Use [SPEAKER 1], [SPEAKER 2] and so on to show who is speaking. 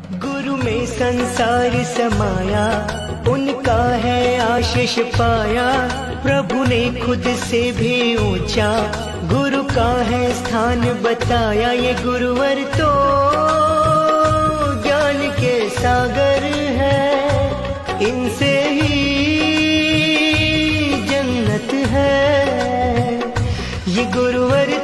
[SPEAKER 1] गुरु में संसार समाया, उनका है आशीष पाया। प्रभु ने खुद से भी ऊंचा गुरु का है स्थान बताया। ये गुरुवर तो ज्ञान के सागर है, इनसे ही जन्नत है। ये गुरुवर